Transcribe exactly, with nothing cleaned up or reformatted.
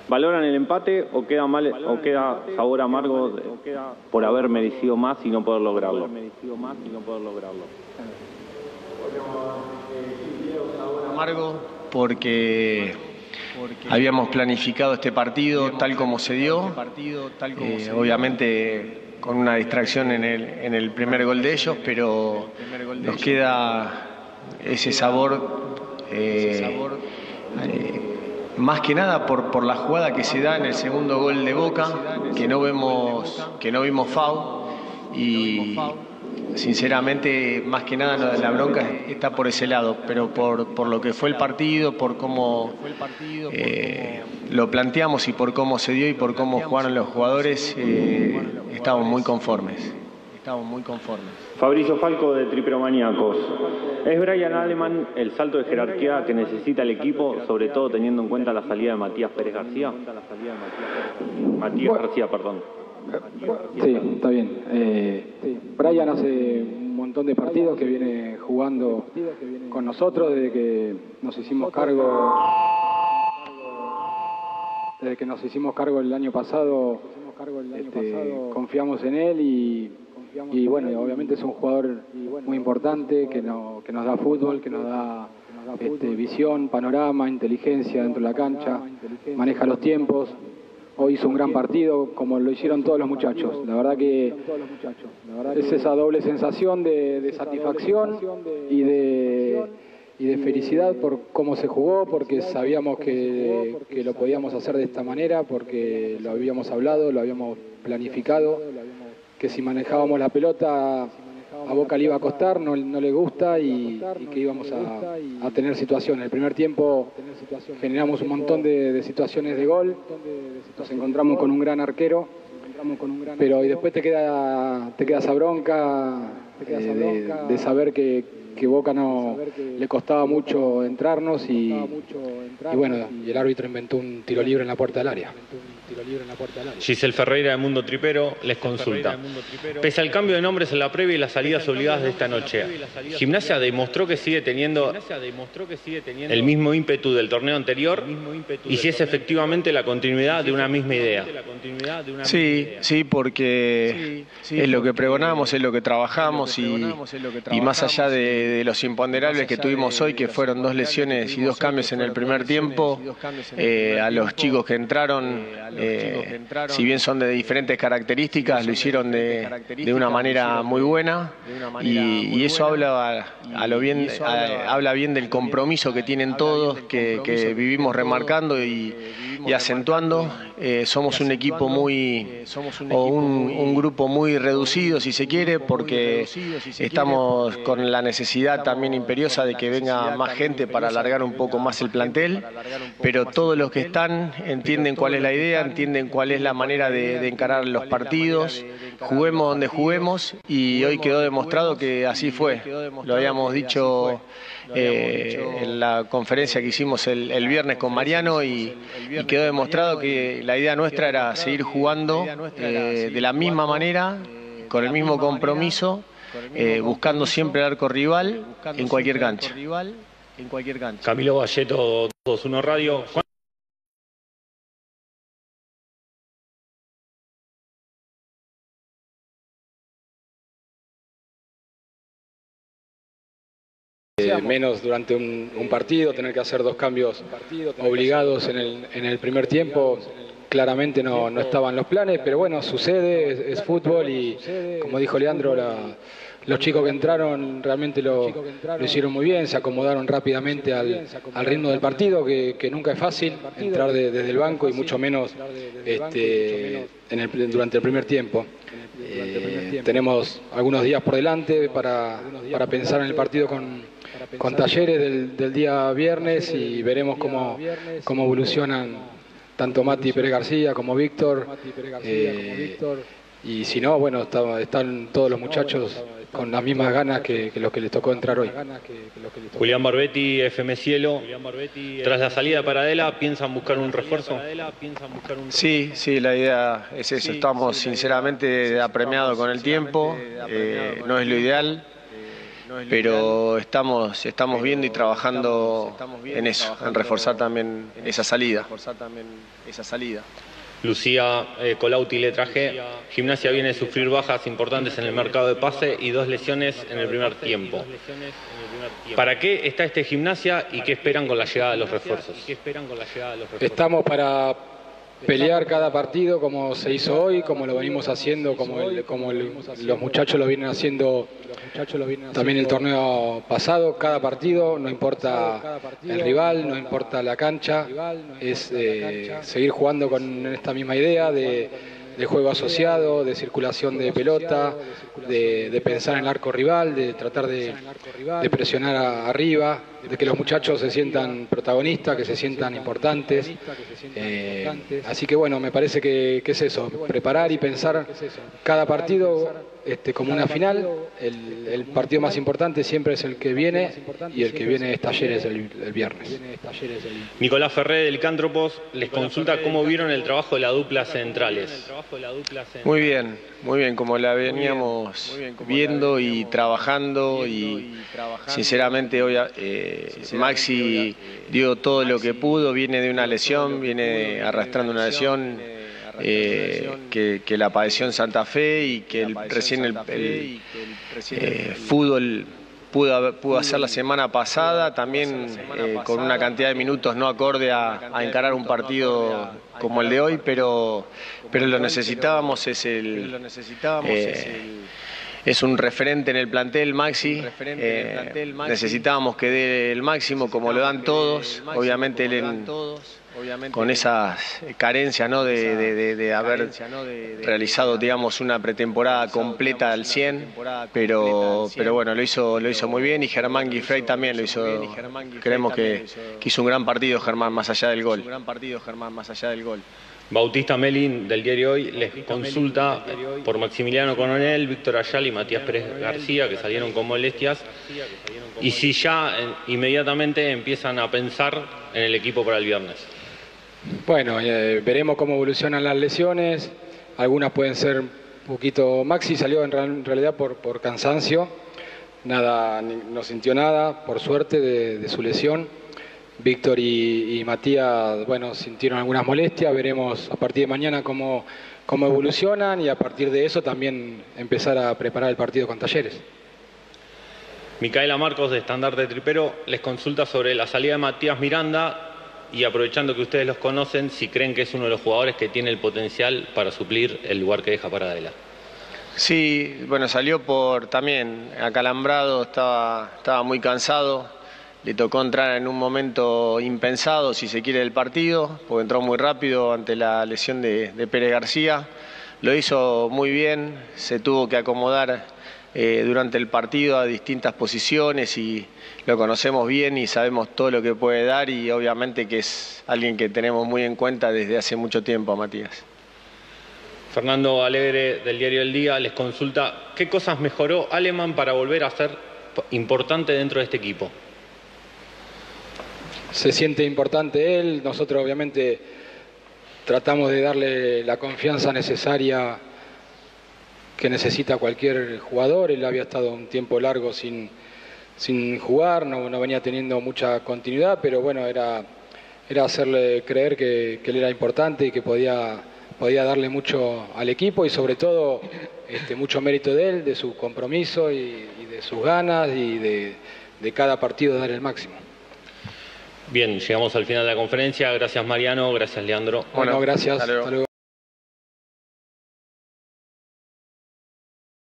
¿Valoran el empate o queda mal o queda sabor amargo de, por haber merecido más y no poder lograrlo? Amargo porque habíamos planificado este partido tal como se dio, eh, obviamente con una distracción en el, en el primer gol de ellos, pero nos queda ese sabor, eh, eh, más que nada por, por la jugada que se da en el segundo gol de Boca, que no vemos, que no vimos foul, y sinceramente más que nada la bronca está por ese lado, pero por, por lo que fue el partido, por cómo eh, lo planteamos y por cómo se dio y por cómo jugaron los jugadores, eh, estamos muy conformes. Estamos muy conformes. Fabricio Falco de Triperomaníacos. ¿Es Brian Aleman el salto de jerarquía que necesita el equipo, sobre todo teniendo en cuenta la salida de Matías Pérez García? Matías bueno, García, perdón. Sí, está bien. Eh, Brian hace un montón de partidos que viene jugando con nosotros desde que nos hicimos cargo, desde que nos hicimos cargo el año pasado, este, confiamos en él y Y bueno, obviamente es un jugador muy importante que, no, que nos da fútbol, que nos da este, visión, panorama, inteligencia dentro de la cancha, maneja los tiempos. Hoy hizo un gran partido, como lo hicieron todos los muchachos. La verdad que es esa doble sensación de, de satisfacción y de, y de felicidad por cómo se jugó, porque sabíamos que, que lo podíamos hacer de esta manera, porque lo habíamos hablado, lo habíamos planificado, que si manejábamos la pelota a Boca le iba a costar, no, no le gusta y, y que íbamos a, a tener situaciones. El primer tiempo generamos un montón de, de situaciones de gol, nos encontramos con un gran arquero, pero y después te queda, te queda esa bronca eh, de, de saber que, que Boca no le costaba mucho entrarnos y, y bueno, y el árbitro inventó un tiro libre en la puerta del área. Giselle Ferreira de Mundo Tripero les consulta. Pese al cambio de nombres en la previa y las salidas obligadas de esta noche, Gimnasia demostró que sigue teniendo el mismo ímpetu del torneo anterior y si es efectivamente la continuidad de una misma idea. Sí, sí, porque es lo que pregonamos, es lo que trabajamos y, y más allá de, de los imponderables que tuvimos hoy, que fueron dos lesiones y dos cambios en el primer tiempo, eh, a los chicos que entraron, Eh, si bien son de diferentes características, lo hicieron de, de una manera muy buena y, y eso habla a lo bien, a, habla bien del compromiso que tienen todos, que, que vivimos remarcando y, y acentuando. Eh, somos un equipo muy, o un, un grupo muy reducido si se quiere, porque estamos con la necesidad también imperiosa de que venga más gente para alargar un poco más el plantel, pero todos los que están entienden cuál es la idea, entienden cuál es la manera de, de encarar los partidos, juguemos donde juguemos y hoy quedó demostrado que así fue. Lo habíamos dicho eh, en la conferencia que hicimos el, el viernes con Mariano y, y quedó demostrado que la idea nuestra era seguir jugando eh, de la misma manera, con el mismo compromiso, eh, buscando siempre el arco rival en cualquier cancha. Camilo Valleto, dos uno Radio. Eh, menos durante un, un partido, tener que hacer dos cambios obligados en el, en el primer tiempo, claramente no, no estaban los planes, pero bueno, sucede, es, es fútbol y como dijo Leandro, la, los chicos que entraron realmente lo, lo hicieron muy bien, se acomodaron rápidamente al, al ritmo del partido, que, que nunca es fácil entrar de, desde el banco y mucho menos este, en el, durante el primer tiempo. Eh, tenemos algunos días por delante para, para pensar en el partido con con Talleres del, del día viernes y veremos cómo, cómo evolucionan tanto Mati Pérez García como Víctor. Eh, y si no, bueno, está, están todos los muchachos con las mismas ganas que, que los que les tocó entrar hoy. Julián Barbetti, F M Cielo. Tras la salida de Paradela, ¿piensan buscar un refuerzo? Sí, sí, la idea es eso. Estamos sinceramente apremiados con el tiempo. Eh, no es lo ideal. pero estamos, estamos viendo y trabajando en eso, en reforzar también esa salida. Lucía eh, Colauti, letra G. Gimnasia viene a sufrir bajas importantes en el mercado de pase y dos lesiones en el primer tiempo. ¿Para qué está este Gimnasia y qué esperan con la llegada de los refuerzos? Estamos para pelear cada partido como se hizo hoy, como lo venimos haciendo, como, el, como el, los muchachos lo vienen haciendo también el torneo pasado. Cada partido, no importa el rival, no importa la cancha, es eh, seguir jugando con esta misma idea de, de juego asociado, de circulación de pelota, de, de pensar en el arco rival, de tratar de, de presionar a, arriba, de que los muchachos se sientan protagonistas, que se sientan importantes. Eh, así que bueno, me parece que, que es eso, preparar y pensar cada partido este, como una final. El, el partido más importante siempre es el que viene, y el que viene es Talleres el, el viernes. Nicolás Ferré del Licántropos les consulta cómo vieron el trabajo de la dupla centrales. Muy bien, muy bien, como la veníamos viendo y trabajando, y sinceramente hoy eh, Maxi dio todo lo que pudo, viene de una lesión, viene arrastrando una lesión eh, que, que la padeció en Santa Fe, y que el, recién el, el eh, fútbol pudo, pudo hacer la semana pasada, también eh, con una cantidad de minutos no acorde a, a encarar un partido como el de hoy, pero, pero lo necesitábamos, es el... Eh, Es un referente en el plantel, Maxi. Eh, necesitábamos que dé el máximo, como lo dan todos. Obviamente él en, con esas carencias, ¿no? de, de, de, de haber realizado, digamos, una pretemporada completa al cien, pero, pero bueno, lo hizo, lo hizo muy bien, y Germán Guifrey también lo hizo. Creemos que, que hizo un gran partido Germán, más allá del gol. Bautista Melin del diario Hoy les consulta por Maximiliano Coronel, Víctor Ayala y Matías Pérez García, que salieron con molestias, y si ya eh, inmediatamente empiezan a pensar en el equipo para el viernes. Bueno, eh, veremos cómo evolucionan las lesiones. Algunas pueden ser un poquito... Maxi salió en, real, en realidad por, por cansancio, nada, ni, no sintió nada, por suerte, de, de su lesión. Víctor y, y Matías, bueno, sintieron algunas molestias. Veremos a partir de mañana cómo, cómo evolucionan, y a partir de eso también empezar a preparar el partido con Talleres. Micaela Marcos de Estandarte Tripero les consulta sobre la salida de Matías Miranda, y aprovechando que ustedes los conocen, si creen que es uno de los jugadores que tiene el potencial para suplir el lugar que deja Paradela. Sí, bueno, salió por también acalambrado, estaba, estaba muy cansado. Le tocó entrar en un momento impensado, si se quiere, del partido, porque entró muy rápido ante la lesión de, de Pérez García. Lo hizo muy bien, se tuvo que acomodar eh, durante el partido a distintas posiciones, y lo conocemos bien y sabemos todo lo que puede dar, y obviamente que es alguien que tenemos muy en cuenta desde hace mucho tiempo a Matías. Fernando Alegre del diario El Día les consulta qué cosas mejoró Alemán para volver a ser importante dentro de este equipo. Se siente importante él, nosotros obviamente tratamos de darle la confianza necesaria que necesita cualquier jugador. Él había estado un tiempo largo sin, sin jugar, no, no venía teniendo mucha continuidad, pero bueno, era, era hacerle creer que, que él era importante y que podía, podía darle mucho al equipo, y sobre todo este, mucho mérito de él, de su compromiso y, y de sus ganas, y de, de cada partido dar el máximo. Bien, llegamos al final de la conferencia. Gracias, Mariano. Gracias, Leandro. Bueno, gracias. Hasta luego. Hasta luego.